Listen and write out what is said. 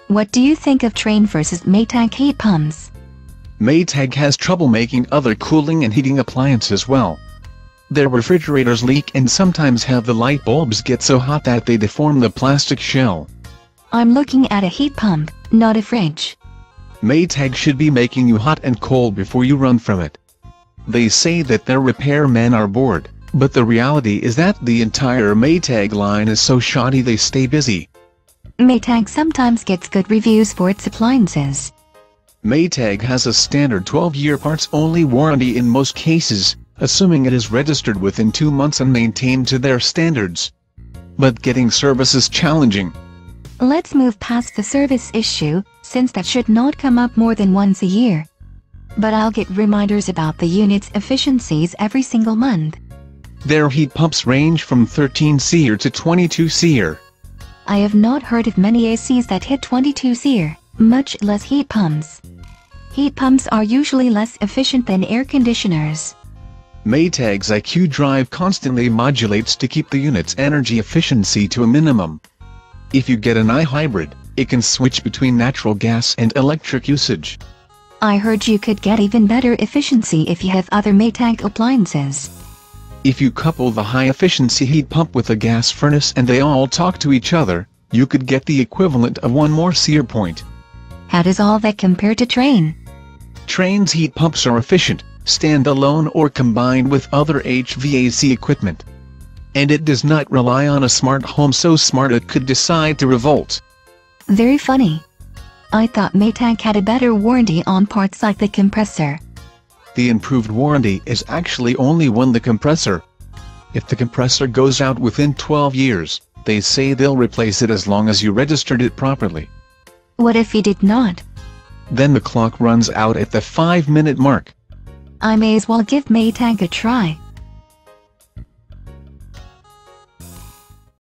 What do you think of Trane versus Maytag heat pumps? Maytag has trouble making other cooling and heating appliances well. Their refrigerators leak and sometimes have the light bulbs get so hot that they deform the plastic shell. I'm looking at a heat pump, not a fridge. Maytag should be making you hot and cold before you run from it. They say that their repairmen are bored, but the reality is that the entire Maytag line is so shoddy they stay busy. Maytag sometimes gets good reviews for its appliances. Maytag has a standard 12-year parts-only warranty in most cases, assuming it is registered within 2 months and maintained to their standards. But getting service is challenging. Let's move past the service issue, since that should not come up more than once a year. But I'll get reminders about the unit's efficiencies every single month. Their heat pumps range from 13 SEER to 22 SEER. I have not heard of many ACs that hit 22 SEER, much less heat pumps. Heat pumps are usually less efficient than air conditioners. Maytag's IQ drive constantly modulates to keep the unit's energy efficiency to a minimum. If you get an iHybrid, it can switch between natural gas and electric usage. I heard you could get even better efficiency if you have other Maytag appliances. If you couple the high-efficiency heat pump with a gas furnace and they all talk to each other, you could get the equivalent of one more SEER point. How does all that compare to Trane? Trane's heat pumps are efficient, standalone or combined with other HVAC equipment. And it does not rely on a smart home so smart it could decide to revolt. Very funny. I thought Maytag had a better warranty on parts like the compressor. The improved warranty is actually only on the compressor. If the compressor goes out within 12 years, they say they'll replace it as long as you registered it properly. What if you did not? Then the clock runs out at the 5-minute mark. I may as well give Maytag a try.